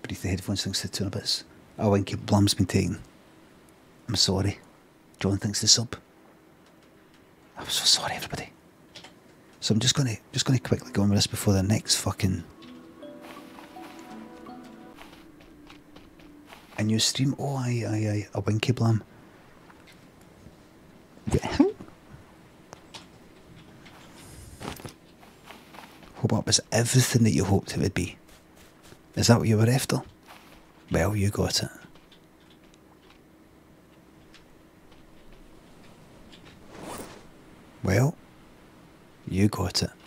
beneath the headphones thinks the tuna bits. Oh, Winky Blahem's been taken. I'm sorry. John thinks the sub. I'm so sorry, everybody. So I'm just gonna quickly go on with this before the next fucking a new stream. Oh, aye, a Winky Blahem. Hope that was everything that you hoped it would be. Is that what you were after? Well, you got it. Well, you got it.